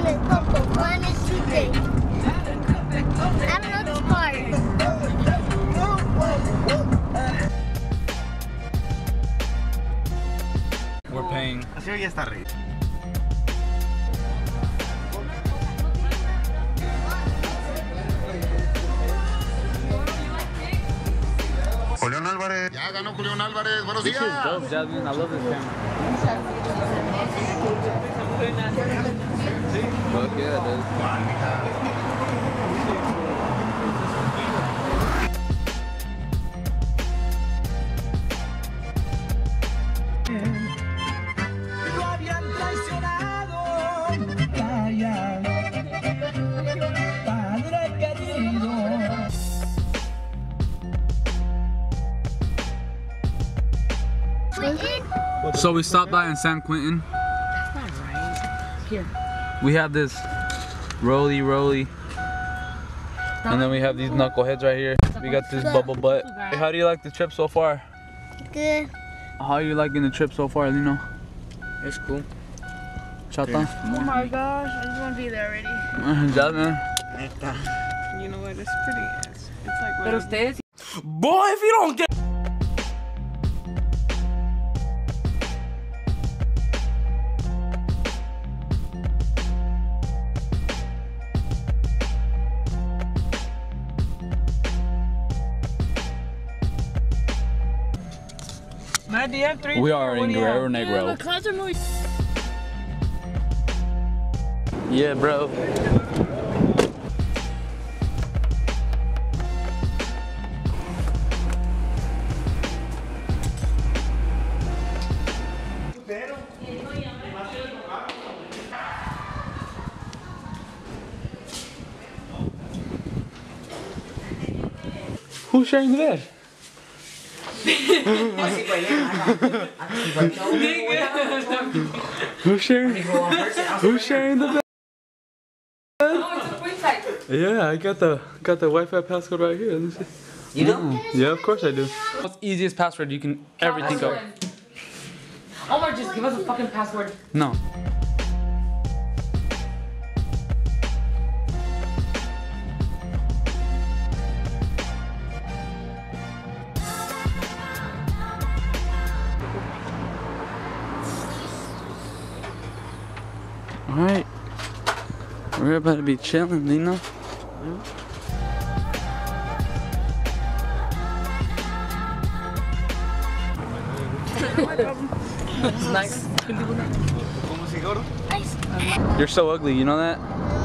one is purple, one is too big. I don't know this part. We're paying. Así ya está rico. Julián Álvarez. Ya ganó Julián Álvarez. Buenos días. This is dope, Jasmine. I love this camera. Fuck yeah, dude. So we stopped by in San Quentin. That's not right. Here. We have this roly, and then we have these knuckleheads right here. We got this bubble butt. Hey, how do you like the trip so far? Good. How are you liking the trip so far, Lino? It's cool. Chata? Oh my gosh, I just want to be there already. Jasmine? You know what? It's pretty. It's like what? Pero ustedes. Boy, if you don't get. Matt, do you have 3? We are in Guerrero Yeah, Negro. the concert movie. Yeah, bro. Who's sharing the bed? Who's sharing? Who's sharing the bed? Oh, it's a queen size. Yeah, I got the Wi-Fi passcode right here. Let me see. You know? Yeah, of course I do. What's the easiest password you can ever think of? Omar, just give us a fucking password. No. Alright. We're about to be chilling, Lino. Nice. You're so ugly, you know that?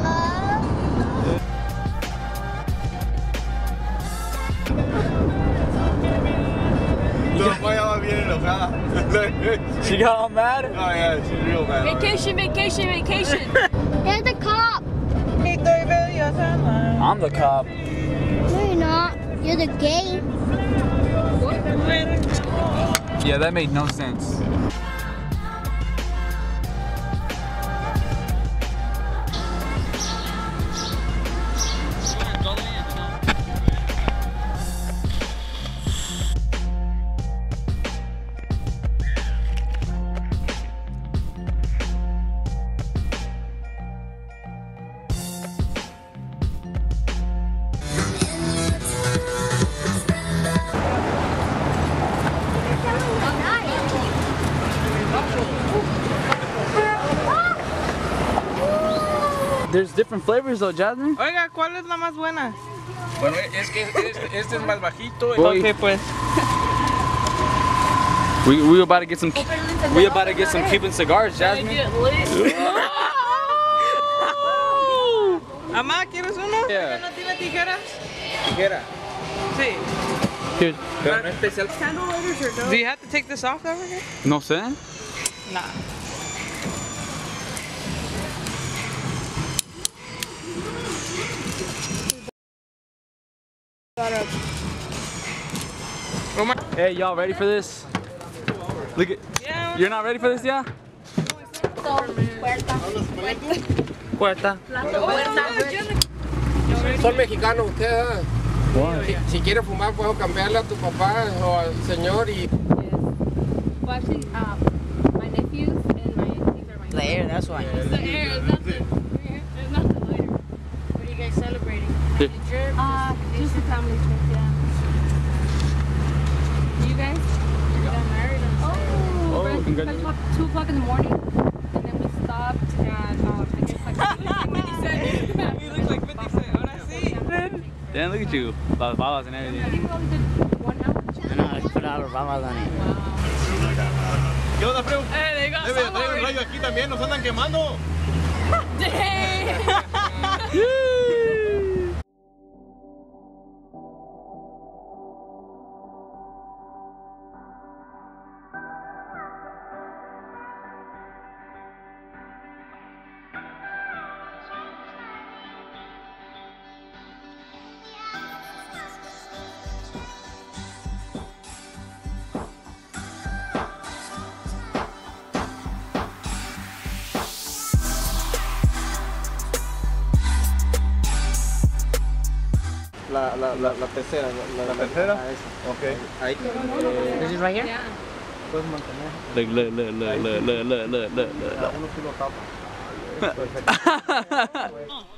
She got all mad? Oh yeah, she's real mad. Vacation. You're the cop. I'm the cop. No, you're not. You're the gay. Yeah, that made no sense. There's different flavors though, Jasmine. Oiga, ¿cuál es la más buena? Bueno, es que este es más bajito. Boy. Ok, pues. We about to get some Cuban cigars, Jasmine. Mamá, ¿quieres uno? Yeah. ¿No tiene tijeras? Tijera. Sí. Here. Pero no especial. Do you have to take this off over here? No sé. Nah. Hey, y'all ready for this? Look at. Yeah. You're not ready for this, yeah? Puerta. Son mexicanos ustedes. Si quieres fumar, puedo cambiarle a tu papá o al señor y. Well, actually, my nephews and my niece are my. The air, that's why. The air, that's it. guys celebrating? Yeah. The trip? Just a family trip, yeah. You guys? We got married on Saturday. Oh, Like congratulations. 2 o'clock in the morning, and then we stopped at, I guess like 50 Cent. You look like 50 Cent. Ahora sí. Damn, look at you. Las babas and I everything. think we only did 1 hour. No, let's put all the babas on it. ¿Qué onda, Freu? Hey, they got Traigo un rayo aquí también, nos andan quemando. La tercera. ¿La tercera? Ok. Ahí. This is right here? Yeah. Look. Uno sí lo tapa.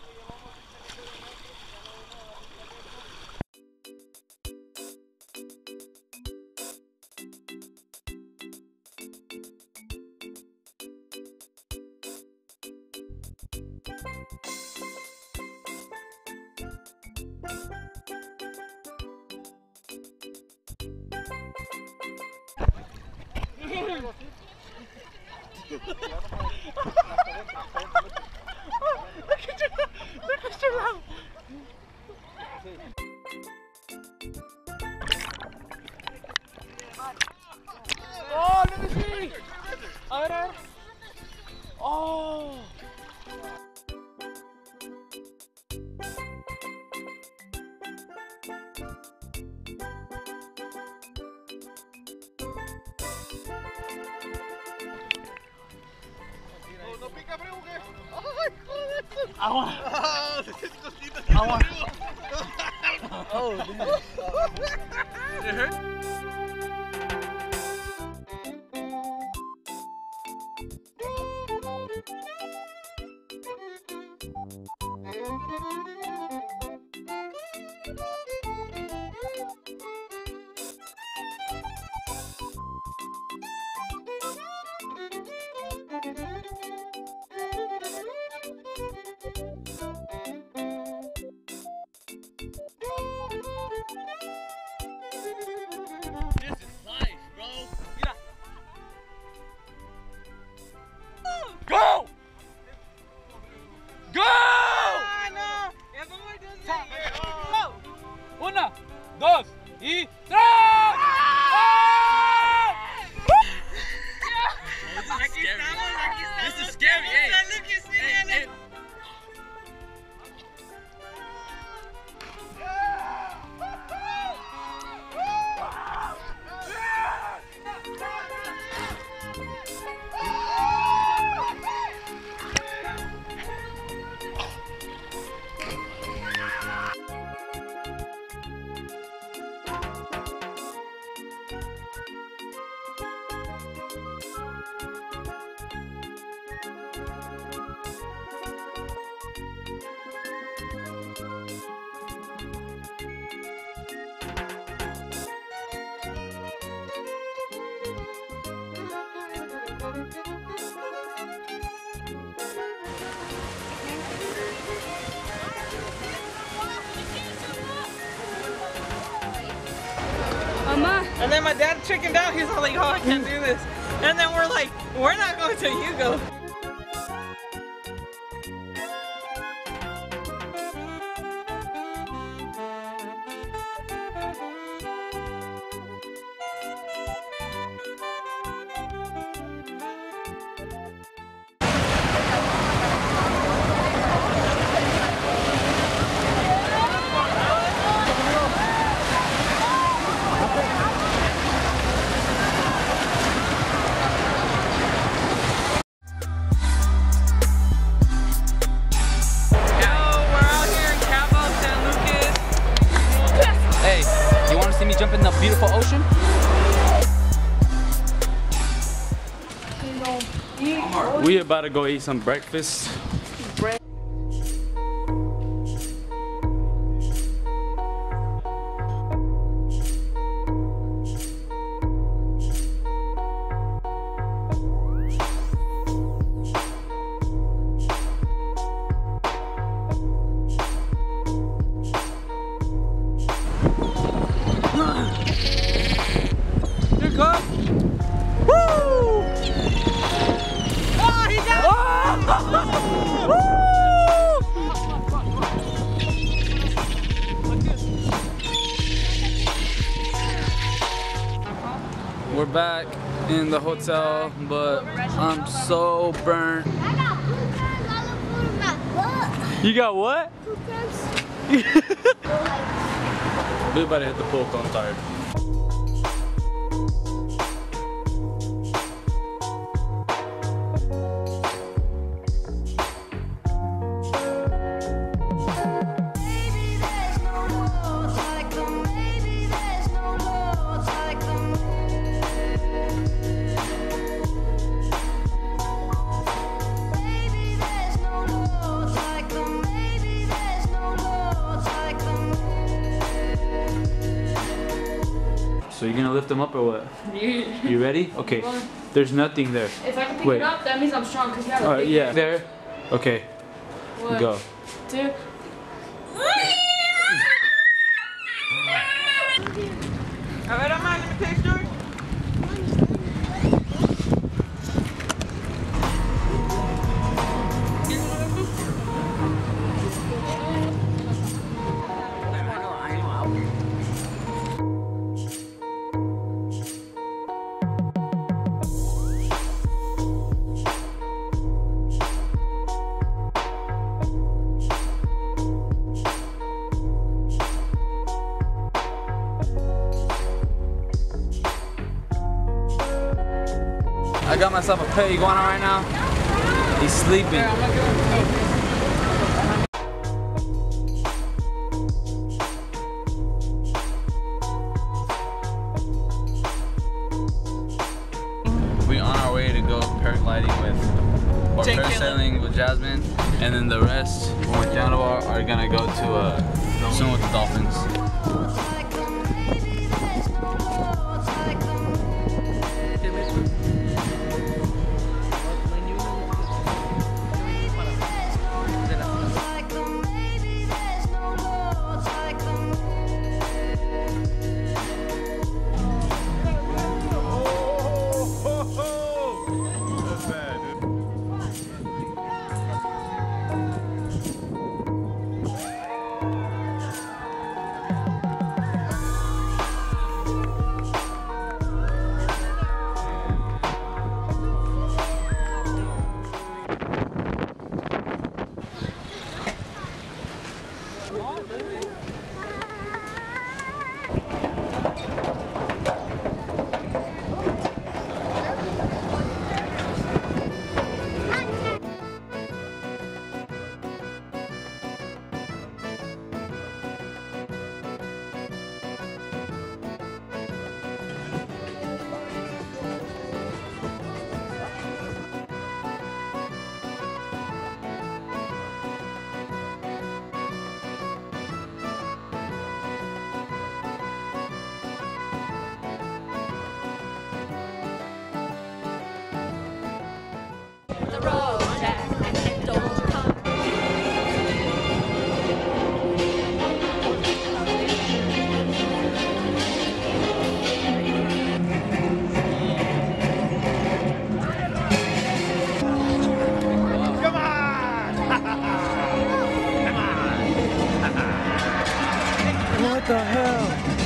Oh, let me see. A ver. Oh. No pica, Freu, ¿qué? Agua. Agua. Oh, Go! Go! Una, dos y tres. This is scary. Hey. And then my dad chickened out. He's all like, oh, I can't do this. And then we're like, we're not going till you go. Jump in the beautiful ocean. We about to go eat some breakfast. back in the hotel, but I'm so burnt. I got poop guns all over my butt. You got what? Poop guns. We about to hit the pool, I'm tired. So you're gonna lift them up or what? You ready? Okay. There's nothing there. If I can pick Wait. it up, that means I'm strong because you have a Alright, big yeah. hand. There. Okay. 1, Go. 2. A ver, Amma, let me taste yours. I got myself a pet iguana right now. He's sleeping. We on our way to go paragliding or parasailing with Jasmine, and then the rest, when we're down are gonna go to swim with the dolphins. What the hell?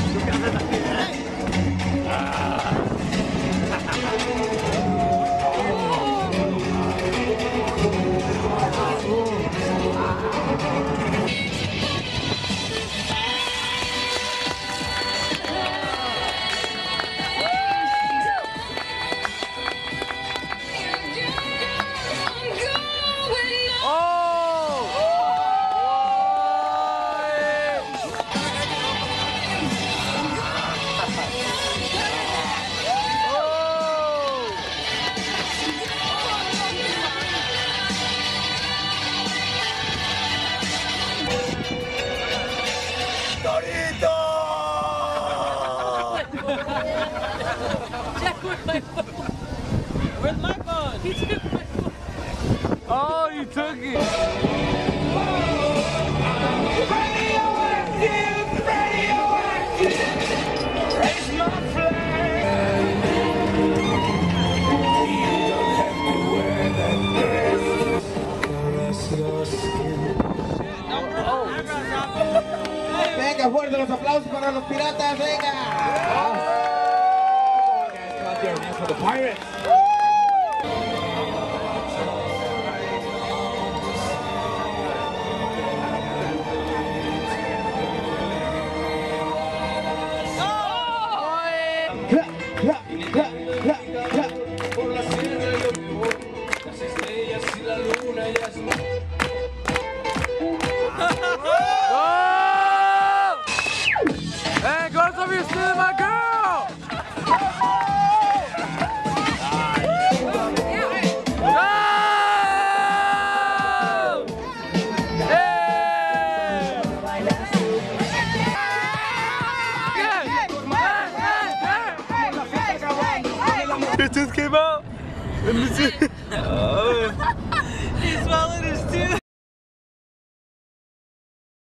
Where's my phone? He took my phone. Oh, you took it. Raise my flag. Venga, fuerte los aplausos para los piratas, venga. Pirates. Hey, girls, are you stealing my girl? It just came out. Let me see. He's smelling